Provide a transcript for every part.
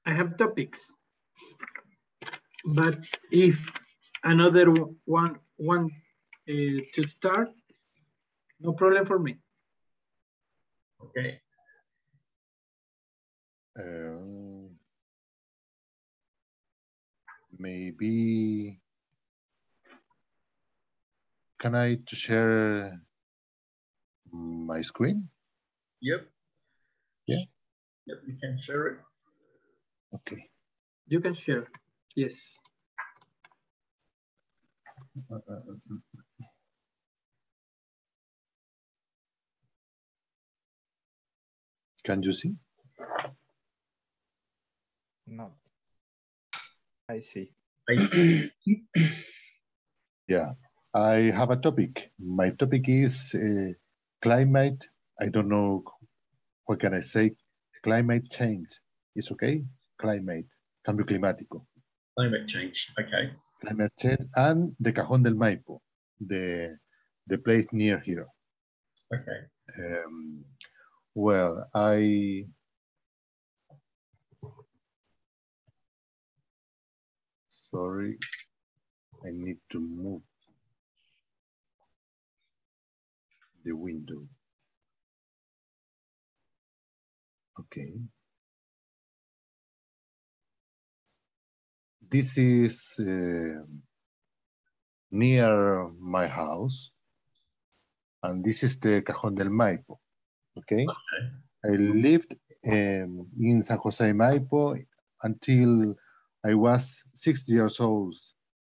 I have topics, but if another one want to start, no problem for me. Okay. Maybe can I to share my screen? Yep. Yeah. Yep, you can share it. Okay. You can share. Yes. Can you see? No. I see. I see. Yeah, I have a topic. My topic is climate. I don't know what can I say. Climate change. It's okay. Climate. Cambio climático. Climate change. Okay. Climate change and the Cajón del Maipo, the place near here. Okay. Well, sorry, I need to move the window. Okay. This is near my house, and this is the Cajón del Maipo. Okay. I lived in San Jose Maipo until I was 6 years old.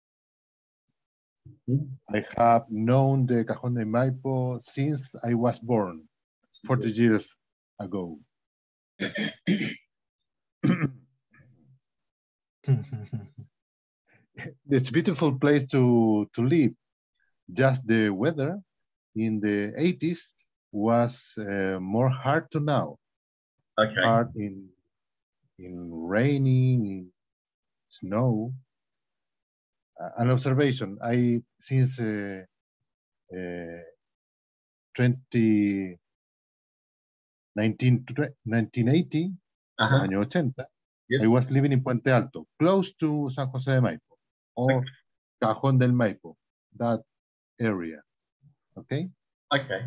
I have known the Cajón del Maipo since I was born, 40 years ago. It's a beautiful place to live. Just the weather in the 80s was more hard to now. Okay. Hard in raining, in snow. An observation. I since 1980, año 80, Yes. I was living in Puente Alto, close to San Jose de Maipo, or Cajón del Maipo, that area. Okay? Okay.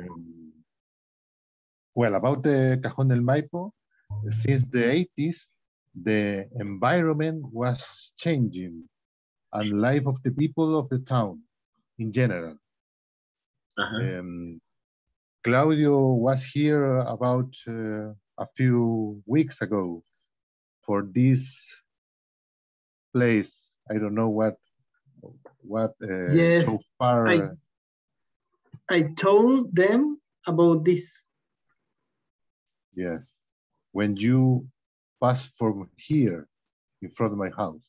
Well, about the Cajón del Maipo, since the 80s, the environment was changing and life of the people of the town in general. Claudio was here about a few weeks ago for this place. I don't know what yes, so far. I told them about this. Yes, when you pass from here in front of my house.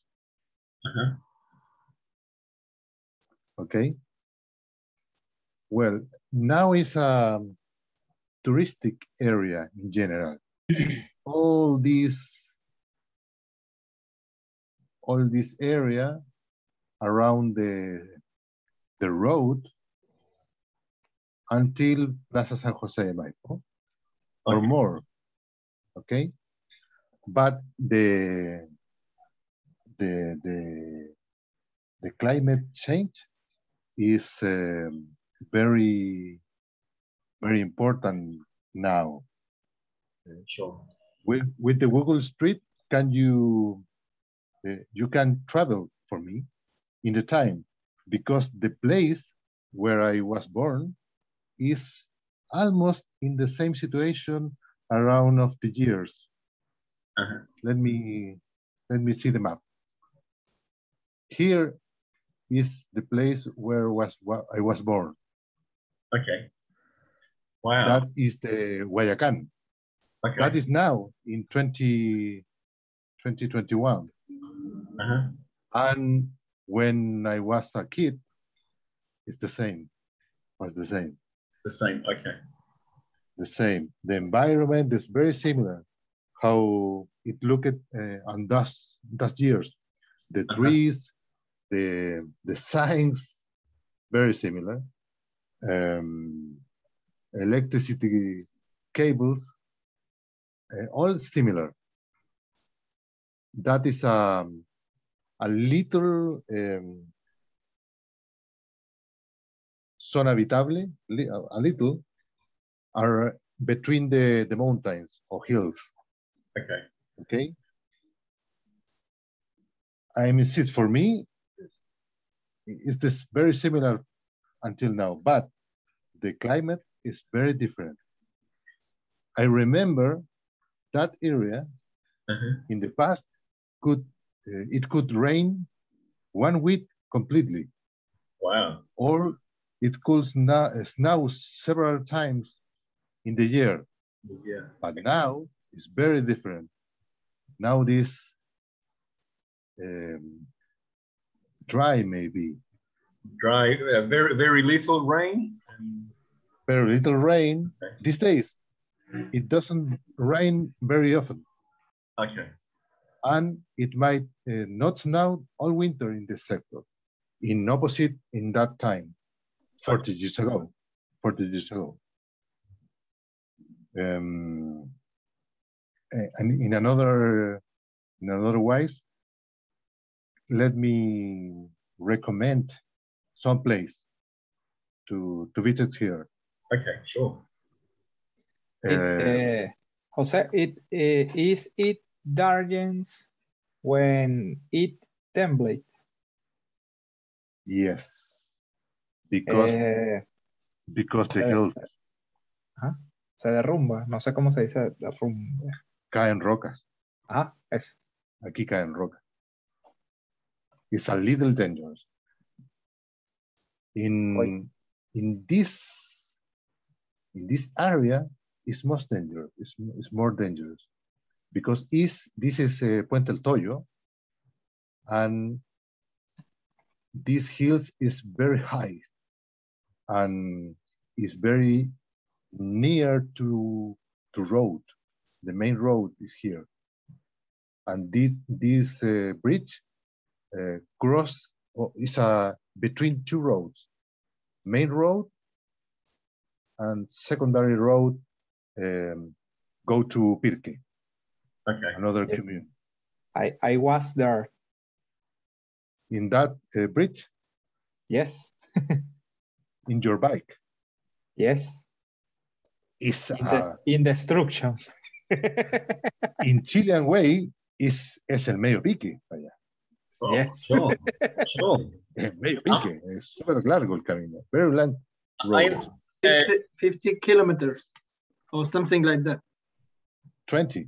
Okay. Well, now it's a touristic area in general. all this area around the road until Plaza San Jose de Maipo or more. Okay, but the climate change is very important now. Sure. With the Google Street, can you can travel for me in the time, because the place where I was born is almost in the same situation around of the years. Let me see the map. Here is the place where I was born. Okay. Wow. That is the Guayacan. Okay. That is now in 2021. And when I was a kid, it's the same. Was the same. The same. Okay. The same. The environment is very similar. How it looked on those years. The trees, the signs, very similar. Electricity cables, all similar. that is a little zona habitable, a little, are between the mountains or hills. Okay. Okay. I mean, it for me, it's this very similar until now, but the climate is very different. I remember that area in the past it could rain 1 week completely. Wow. Or it could snow several times in the year. Yeah. But now it's very different. Now this dry maybe. Dry, very, very little rain. Very little rain. Okay. These days, it doesn't rain very often. Okay. And it might not snow all winter in this sector. In opposite in that time, 40 years ago. 40 years ago. And in another ways, let me recommend some place to visit here. Okay, sure. Jose, is it darkens when it templates? Yes, because the hills se derrumba, no sé cómo se dice derrumba. caen rocas. Ajá, eso. Aquí caen rocas. It's a little dangerous. In this area, it's most dangerous. It's more dangerous because this is Puente El Toyo, and these hills is very high and is very near to road. The main road is here, and this bridge cross is between two roads, main road and secondary road go to Pirque. Okay. Another community. I was there. In that bridge? Yes. In your bike? Yes. It's in destruction. In Chilean way, es el medio pique. Allá. Oh, Yes. Sure. El medio pique. Es súper largo el camino. Very long road. 50 kilometers or something like that. 20.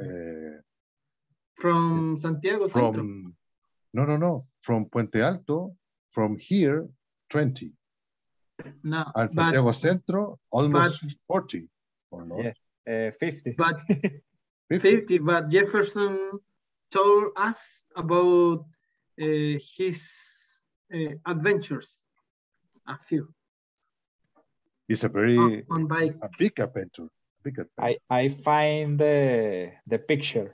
From Santiago Centro? No. From Puente Alto, from here, 20. No, and Santiago Centro, almost 40. Or not? Yeah, 50. But 50, but Jefferson told us about his adventures. A few. It's a very on bike. a big adventure. I find the picture.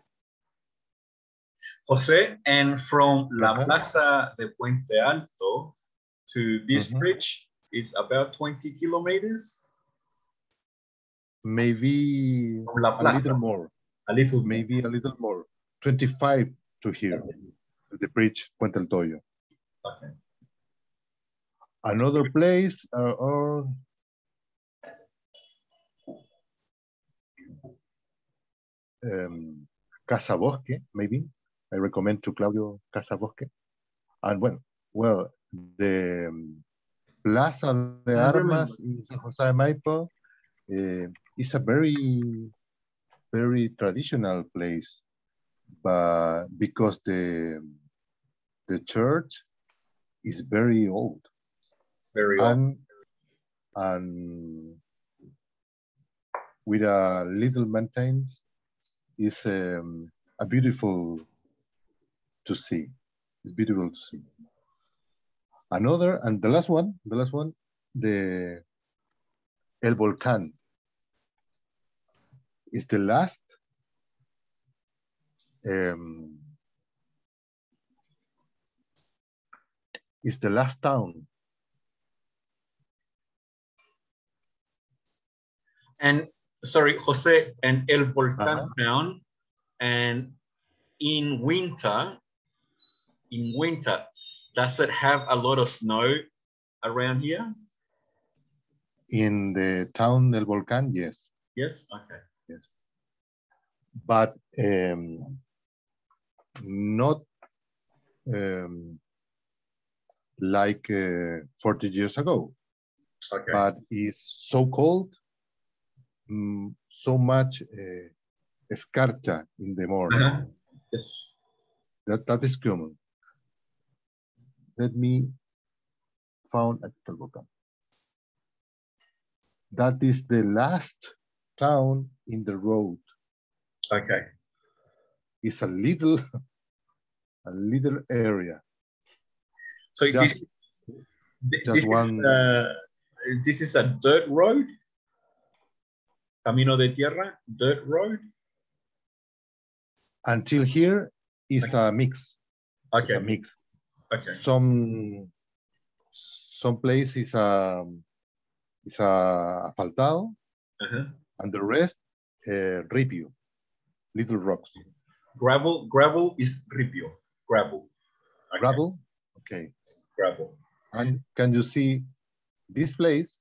Jose, and from La Plaza de Puente Alto to this bridge is about 20 kilometers? Maybe La Plaza. a little more. Maybe a little more. 25 to here, the bridge, Puente El Toyo. Okay. Another place or Casa Bosque, maybe. I recommend to Claudio Casa Bosque. And well, the Plaza de Armas in San Jose de Maipo is a very, very traditional place, but because the church is very old. Very old. And with a little mountains is a beautiful to see. It's beautiful to see. Another, and the last one, the El Volcán is the last town. And sorry, Jose, and El Volcán town, and in winter, does it have a lot of snow around here? In the town del Volcán, yes. Yes, okay. Yes. But not like 40 years ago. Okay. But it's so cold, so much escarcha in the morning. Yes. That is common. Let me found at the volcán. That is the last town in the road. Okay. It's a little area. So Just this is a dirt road? Camino de tierra, dirt road? Until here is a mix. Okay. It's a mix. Okay. Some place is asfaltado, and the rest ripio, little rocks. Gravel is ripio. Gravel. Okay. Gravel. Okay. Gravel. And can you see this place?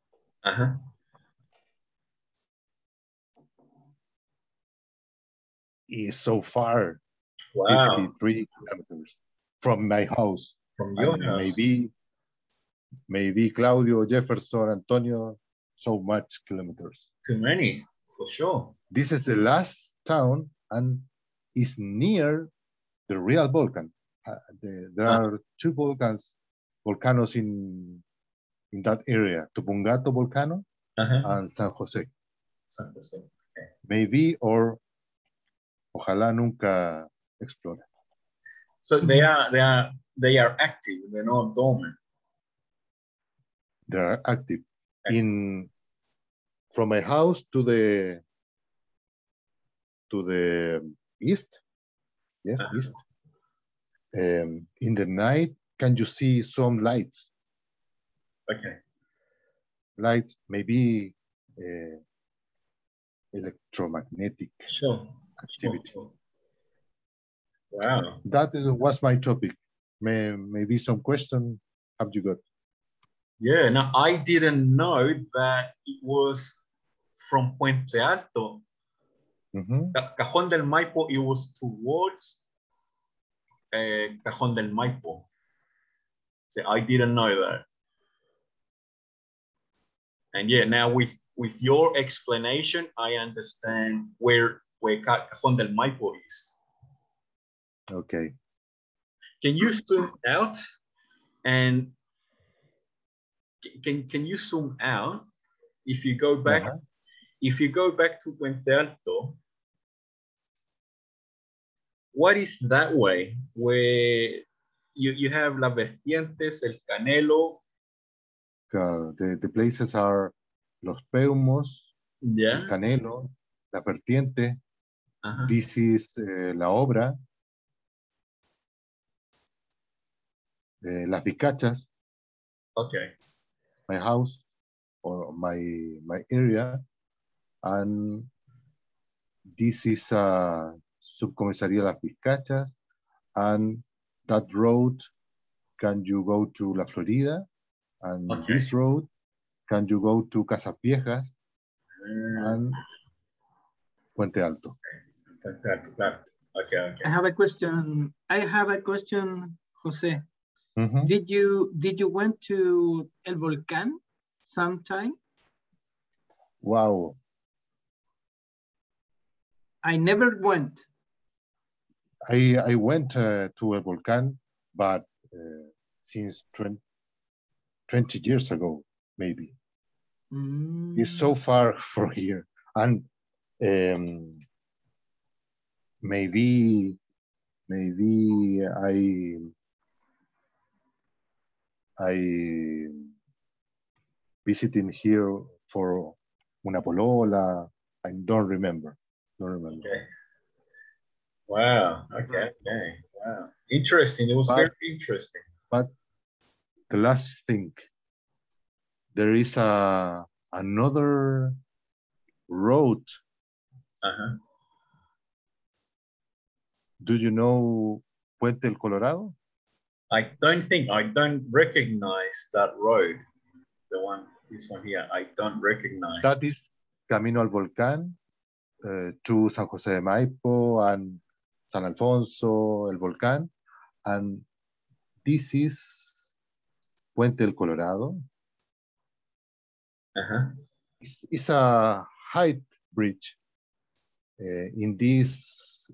Is so far. Wow. 53 kilometers from my house. From your house. Maybe Claudio, Jefferson, Antonio, so much kilometers. Too many, for sure. This is the last town and is near the real volcano. There are two volcanoes in that area, Tupungato volcano and San Jose. San Jose. Okay. Maybe or ojalá nunca explore. So they are active. They're not dormant. They are active. From my house to the east. Yes, east. In the night, can you see some lights? Okay. Light, maybe electromagnetic activity. Sure. Wow. That was my topic. Maybe some question have you got? Yeah, no, I didn't know that it was from Puente Alto. Cajón del Maipo, it was towards Cajón del Maipo. So I didn't know that. And yeah, now with your explanation, I understand where Cajón del Maipo is. Okay. Can you zoom out and can you zoom out if you go back? If you go back to Puente Alto, what is that way? Where you have Las Vertientes, El Canelo. The places are Los Peumos, El Canelo, La Vertiente. This is La Obra, Las Vizcachas. Okay. My house or my area, and this is Subcomisaría Las Vizcachas, and that road can you go to La Florida, and this road can you go to Casas Viejas and Puente Alto. Okay. I have a question, Jose. Did you went to El Volcán sometime? Wow. I never went. I went to El Volcán, but since 20 years ago, maybe. It's so far from here. And maybe I visiting here for una polola. I don't remember. Okay. Wow. Okay. Wow. Interesting. It was very interesting. But the last thing, there is another road Do you know Puente El Colorado? I don't recognize that road. This one here, I don't recognize. That is Camino al Volcán to San José de Maipo and San Alfonso, El Volcán. And this is Puente El Colorado. It's a height bridge. In this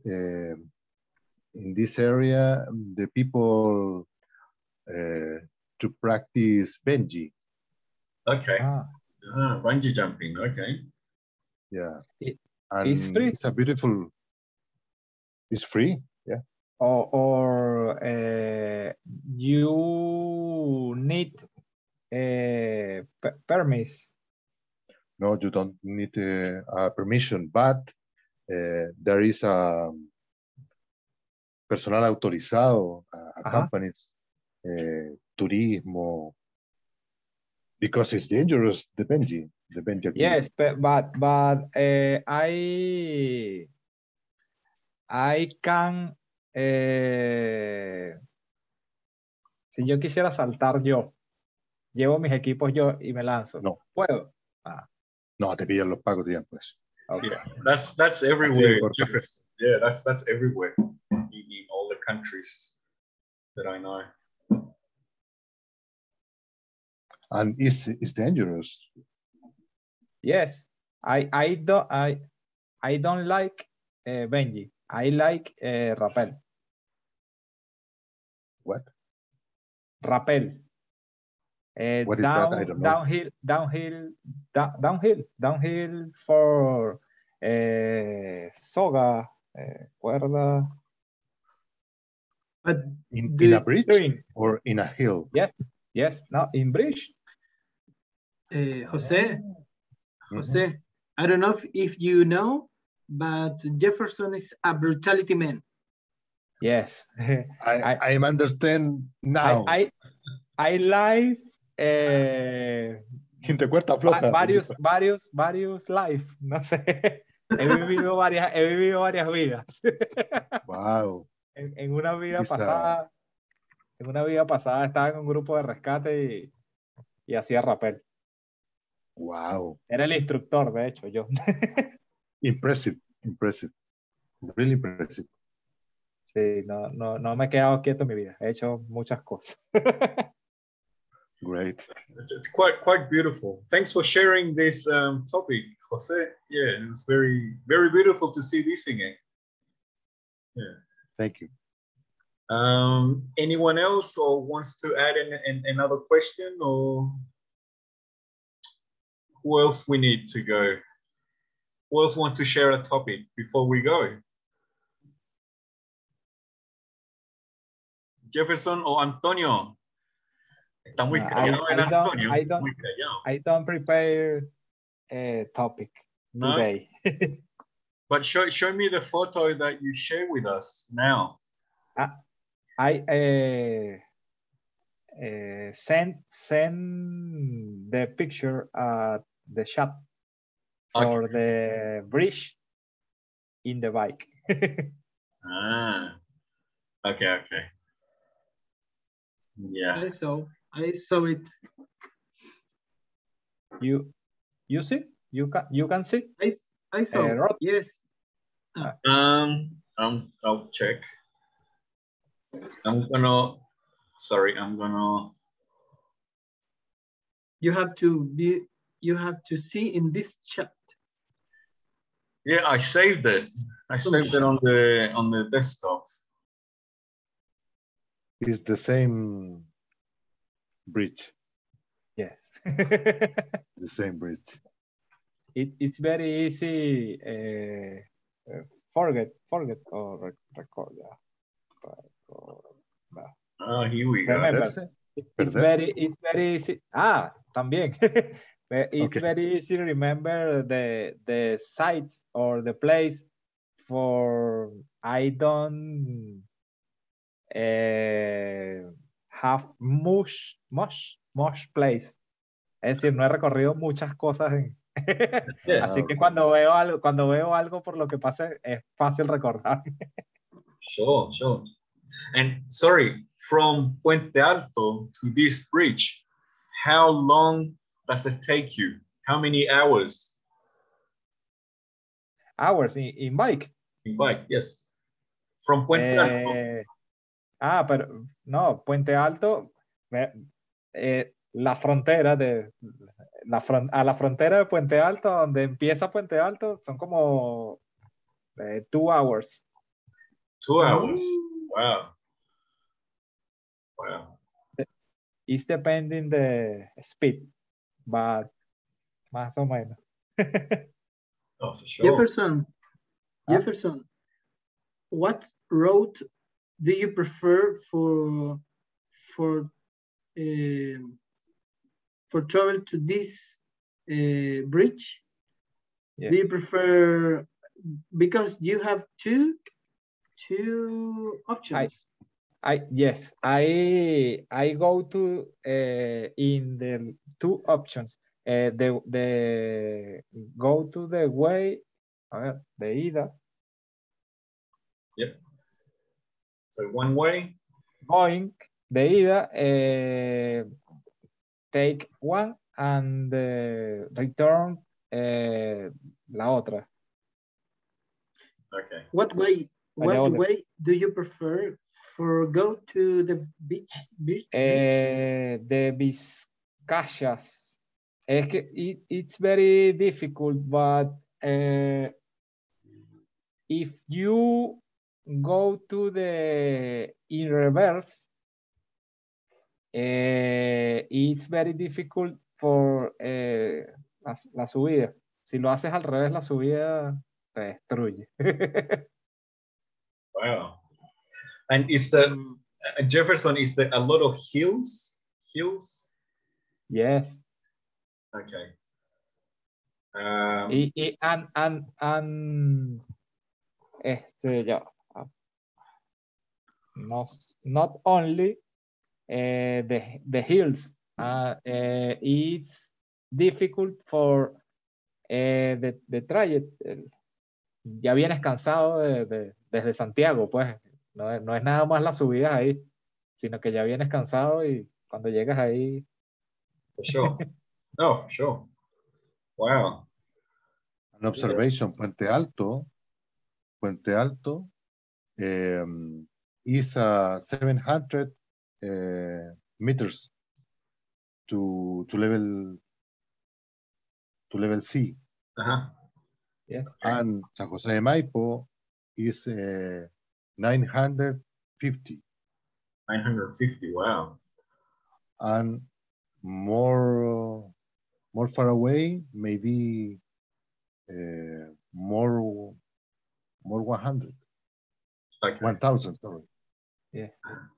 area, the people to practice bungee. Okay. Bungee jumping. Okay. Yeah. And it's free. It's a beautiful. It's free. Yeah. Or you need permits. No, you don't need a permission, but there is a personal autorizado, companies, turismo, because it's dangerous, the bungee Yes, but I can, si yo quisiera saltar yo, llevo mis equipos yo y me lanzo. No. ¿Puedo? No, te pillan los pagos ya, pues. Okay. Yeah, that's everywhere, Jefferson. Yeah, that's everywhere in all the countries that I know. And it's dangerous. Yes, I don't like bungee. I like rappel. What? Rappel. What is that? I don't know. Downhill for soga, cuerda. But in a bridge or in a hill? Yes, no, in bridge. Jose, I don't know if you know, but Jefferson is a brutality man. Yes. I understand now. I like cuerda floja. varios life, no sé. He vivido varias vidas. Wow. En una vida pasada estaba en un grupo de rescate y hacía rappel. Wow. Era el instructor, de hecho, yo. Impressive. Really impressive. Sí, no me he quedado quieto en mi vida. He hecho muchas cosas. Great. It's quite beautiful. Thanks for sharing this topic, Jose. Yeah, it was very, very beautiful to see this again. Yeah. Thank you. Anyone else or wants to add another question, or who else we need to go? Who else want to share a topic before we go? Jefferson or Antonio? Está muy callado Antonio. I don't prepare a topic today. But show me the photo that you share with us now. I send the picture at the shop for the bridge in the bike. Okay. Yeah. I saw it. You see? You can see? I saw. Yes. I'll check. I'm gonna. You have to see in this chat. Yeah, I saved it. I saved it on the desktop. It's the same bridge. Yes. The same bridge. It's very easy. Forget or record. Here we go. Remember, it's very easy. También. It's very easy to remember the sites or the place for I don't have much place. Es decir, no he recorrido muchas cosas así que cuando veo algo por lo que pase es fácil recordar. Sure, sure. And sorry, from Puente Alto to this bridge, how long does it take you? How many hours? Hours in bike. In bike, yes. From Puente Alto. Pero no, Puente Alto, la frontera a la frontera de Puente Alto, donde empieza Puente Alto, son como 2 hours. 2 hours. Wow. Wow. It's depending the speed, but más o menos. Oh, for sure. Jefferson, what route do you prefer for travel to this bridge? Yeah. Do you prefer, because you have two options? Yes, I go to in the 2 options. The go to the way, de ida. Yep. So one way. Going, de ida, take one, and return la otra. Okay. What way do you prefer for go to the beach? The Vizcayas. Es que it's very difficult, but if you go to the in reverse, it's very difficult for la subida. Si lo haces al revés, la subida te destruye. Wow. And is the Jefferson, is there a lot of hills? Yes. Okay. Not only the hills, it's difficult for the trayect. Ya vienes cansado desde Santiago, pues no es nada más las subidas ahí, sino que ya vienes cansado y cuando llegas ahí. For sure. No, for sure. Wow. An observation, Puente Alto is 700 meters to level C. Yes. And San Jose de Maipo is 950. 950, wow. And more far away, maybe more 100. Okay. 1,000, sorry. Yes.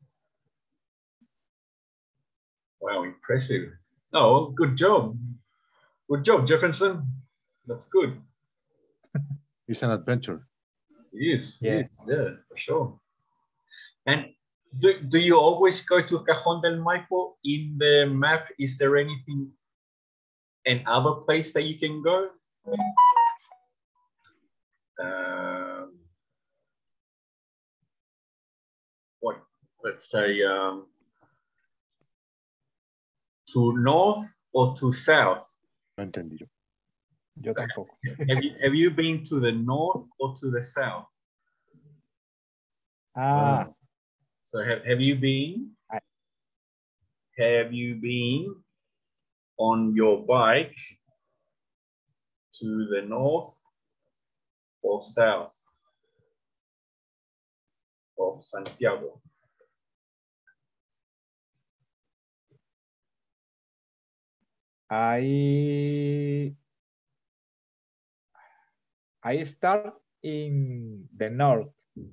Wow, impressive. Oh, good job. Good job, Jefferson. That's good. It's an adventure. It is. Yeah, for sure. And do you always go to Cajón del Maipo? In the map, is there anything, another place that you can go? What, let's say, to north or to south? No entendí. Yo tampoco. Have you been to the north or to the south? So have you been? Have you been on your bike to the north or south of Santiago? I start in the north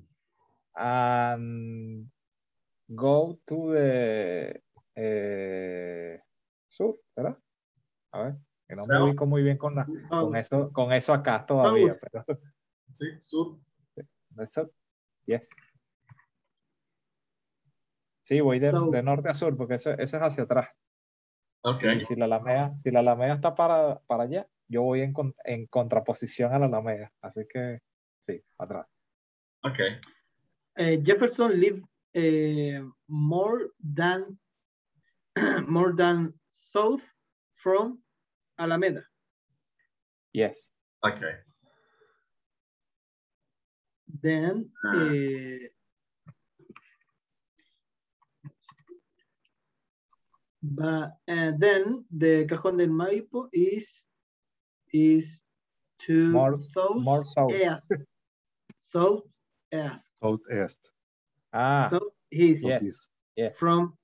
and go to the sur, ¿verdad? A ver, que no me ubico muy bien con eso acá todavía, pero sí, sur. Eso, yes. Sí, voy de norte a sur porque eso es hacia atrás. Okay. Y si la Alameda está para allá, yo voy en contraposición a la Alameda, así que sí, atrás. Okay. Jefferson live more than more than south from Alameda. Yes. Okay. Then then the Cajón del Maipo is to more south. Southeast. Ah. So he's yes. From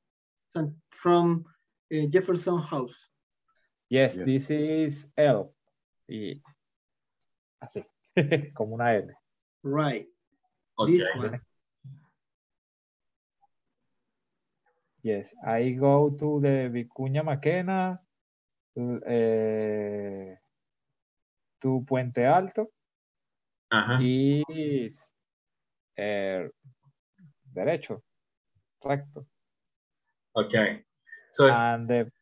Jefferson House. Yes, this is L. Y así, como una L. Right. Okay. This one. Yes, I go to the Vicuña Maquena, to Puente Alto. Y derecho, recto. Okay. So and the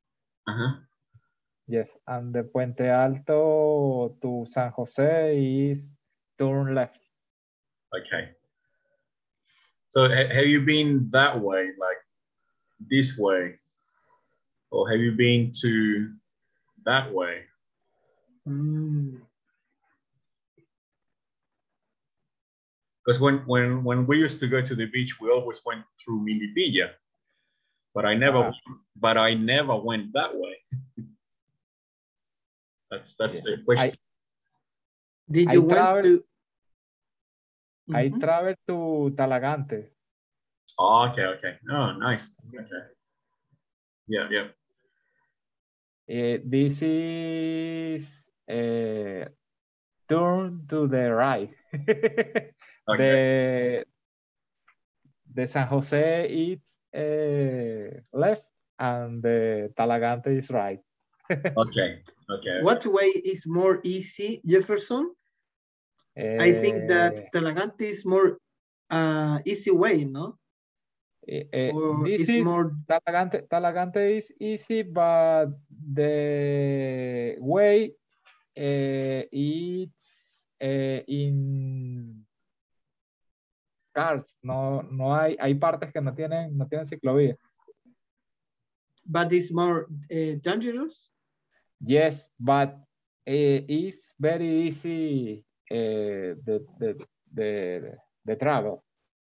yes, and the Puente Alto to San Jose is turn left. Okay. So have you been that way, like this way, or have you been to that way? Because when we used to go to the beach, we always went through Milipilla, but I never went that way. That's the question. Did you went to? I traveled to Talagante. Oh, okay. Oh, nice. Okay. Yeah. This is turn to the right. Okay. The San Jose is left and the Talagante is right. Okay. What way is more easy, Jefferson? I think that Talagante is more easy way, no? This is more Talagante is easy, but the way it's in cars. No hay partes que no tienen ciclovía. But it's more dangerous. Yes, but it's very easy the travel.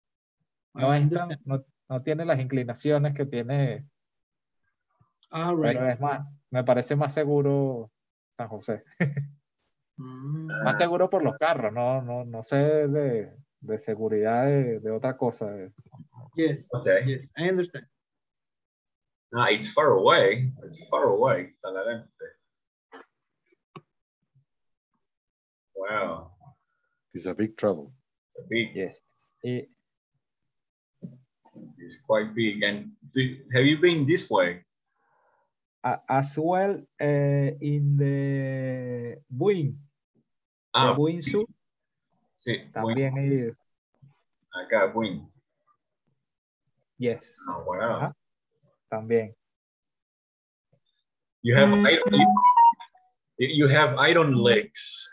No tiene las inclinaciones que tiene. Right. Pero es más, me parece más seguro San José. Más seguro por los carros, no sé de seguridad de otra cosa. Yes. Okay. Yes, I understand. It's far away. Talagante. Wow. It's a big travel. Yes. It's quite big. And have you been this way? As well in the Buin. Ah, Buin Sur. Sí. También he ido. Acá, Buin. Yes. Oh, wow. También. You have iron legs.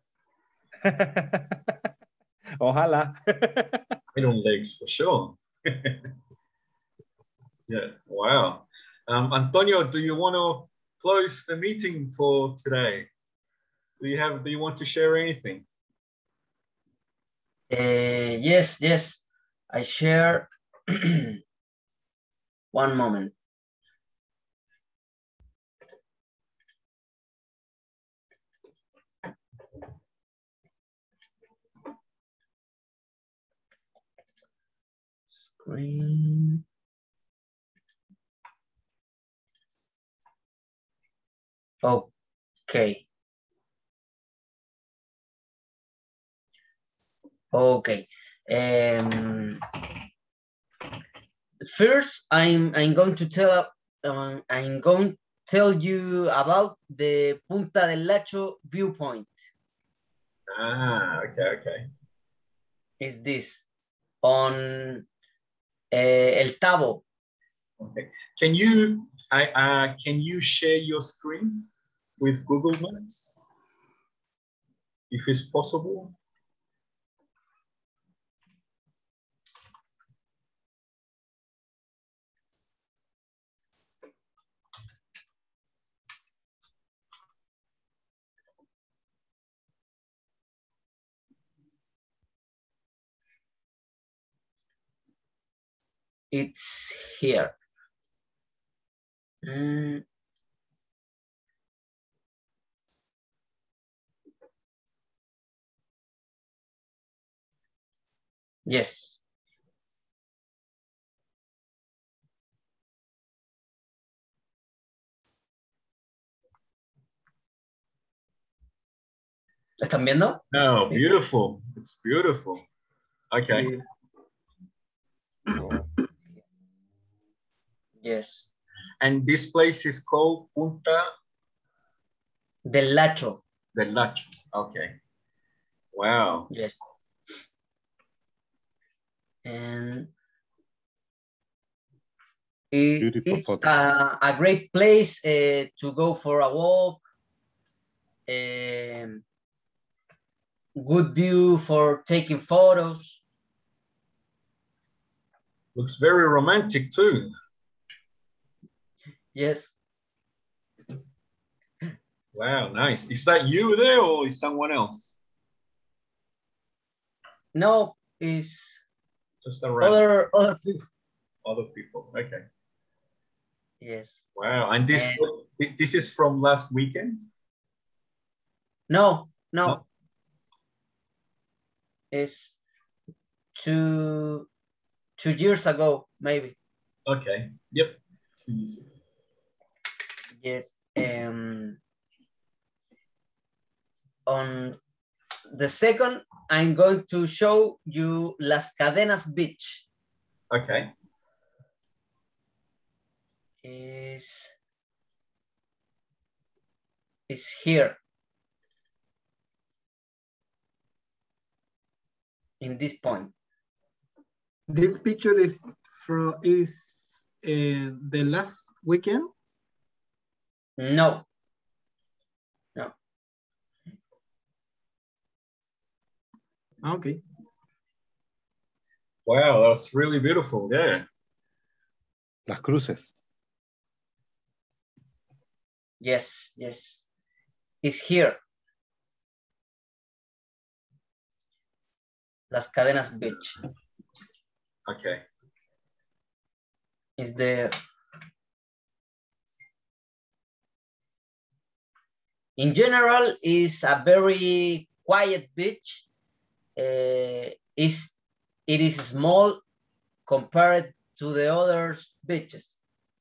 Ojalá. Iron legs for sure. Yeah. Wow. Antonio, do you want to close the meeting for today? Do you want to share anything? Yes. I share. One moment. Screen. Okay. First, I'm going to tell you about the Punta del Lacho viewpoint. Okay. Is this on El Tabo? Okay. Can you share your screen with Google Maps, if it's possible? It's here. Yes. ¿Están viendo? Oh, beautiful. It's beautiful. Okay. Yes. And this place is called Punta Del Lacho. del Lacho. Okay. Wow. Yes. And it's a great place to go for a walk. Good view for taking photos. Looks very romantic too. Yes. Wow, nice. Is that you there or is someone else? No, it's just around. Other people. Other people, okay. Yes. Wow, and this is from last weekend? No. It's 2 years ago, maybe. Okay, yep, 2 years ago. Yes. On the second, I'm going to show you Las Cadenas Beach. Okay. Is here. In this point. This picture is the last weekend? No. Okay. Wow, that's really beautiful. Yeah. Las Cruces. Yes. It's here. Las Cadenas Beach. Okay. Is there. In general, is a very quiet beach. It is small compared to the other beaches.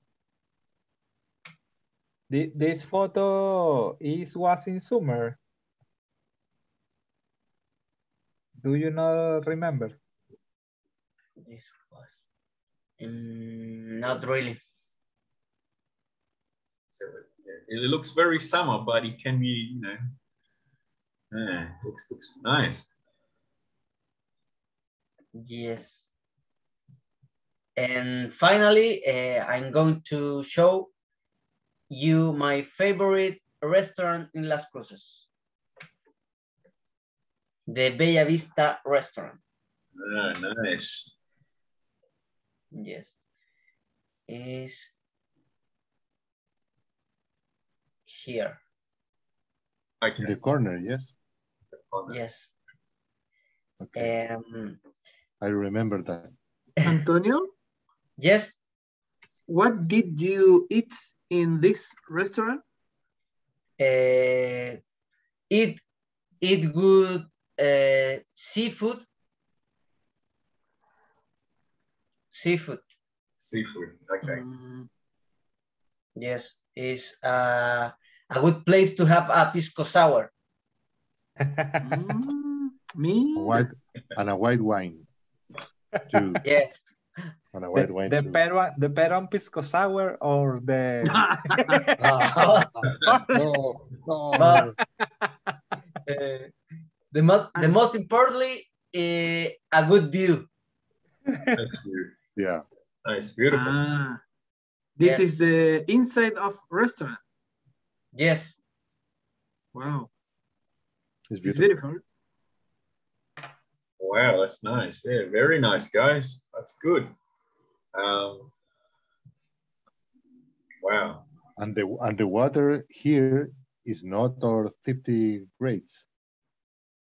This photo was in summer. Do you not remember? This was not really. So it looks very summer, but it can be, looks nice. Yes. And finally, I'm going to show you my favorite restaurant in Las Cruces. The Bella Vista restaurant. Ah, nice. Yes. Is here. Okay. In the corner, yes? The corner. Yes. Okay. I remember that. Antonio? Yes. What did you eat in this restaurant? Eat good seafood. Seafood, okay. Yes, it's a good place to have a pisco sour. Me? A white wine. Too. Yes. And a white wine the too. The Peruvian pisco sour or the... No. The most importantly, a good view. Yeah. Nice, beautiful. This is the inside of restaurant. Yes. Wow. It's beautiful. Wow, that's nice. Yeah, very nice, guys. That's good. Wow. And the water here is not or 50 grades.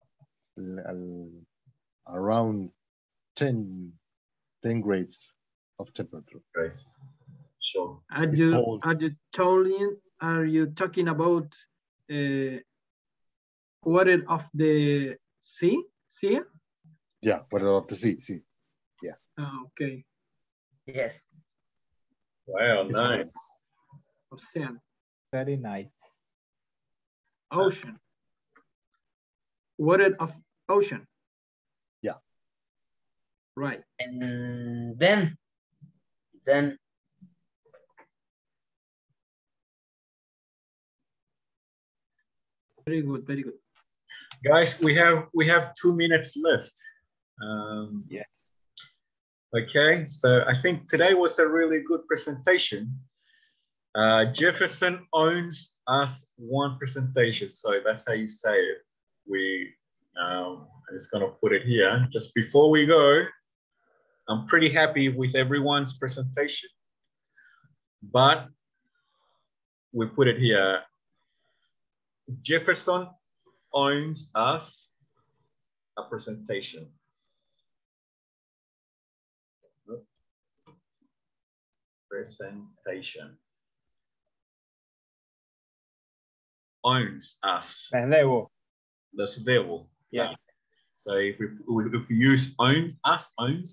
Around 10 grades. of temperature. Right. Sure. Are you talking about water of the sea? Sea? Yeah, water of the sea. Yes. Oh, okay. Yes. Wow, nice. Ocean. Very nice. Ocean. Water of ocean. Yeah. Right. And then. Very good, very good. Guys, we have 2 minutes left. Yes. Okay, so I think today was a really good presentation. Jefferson owns us one presentation, so that's how you say it. I'm just gonna put it here. Just before we go, I'm pretty happy with everyone's presentation, but we put it here. Jefferson owns us a presentation. Presentation. Owns us. Les debo. Yeah. So if we use owns us,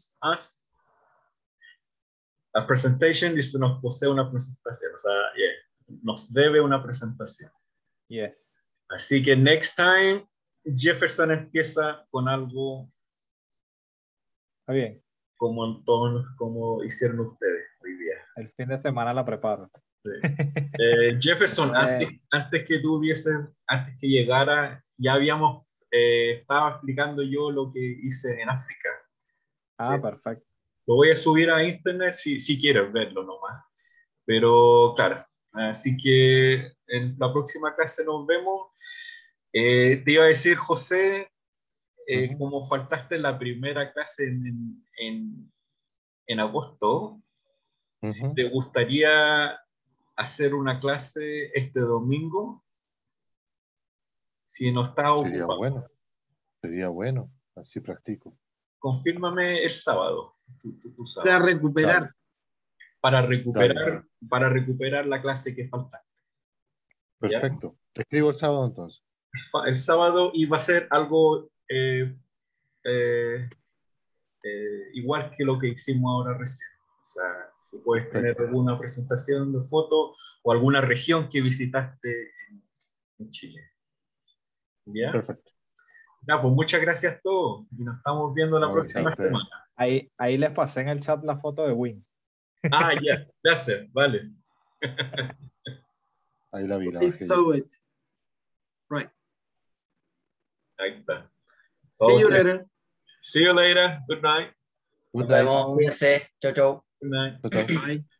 a presentation dice nos posee una presentación. O sea, yeah, nos debe una presentación. Yes. Así que next time Jefferson empieza con algo. Está bien. Como hicieron ustedes hoy día. El fin de semana la preparo. Sí. Jefferson, antes que llegara, ya estaba explicando yo lo que hice en África. Perfecto. Lo voy a subir a internet si quieres verlo nomás. Pero claro, así que en la próxima clase nos vemos. Te iba a decir, José, como faltaste la primera clase en agosto, si te gustaría hacer una clase este domingo, si no estás ocupado. Sería bueno, así practico. Confírmame el sábado. Tú sabes. Para recuperar. Dale. Para recuperar la clase que falta. Perfecto. ¿Ya? Te escribo el sábado entonces. El sábado iba a ser algo igual que lo que hicimos ahora recién. O sea, si puedes tener alguna presentación de foto o alguna región que visitaste en Chile. ¿Ya? Perfecto. Ya, pues muchas gracias a todos y nos estamos viendo la próxima semana. Ahí les pasé en el chat la foto de Win. Ya, gracias, vale. Ahí la vi. I saw it. Right. Ahí está. See you later. See you later. Good night. Nos vemos. Cuídense. Chau, chau. Good night. Chau, chau. Bye.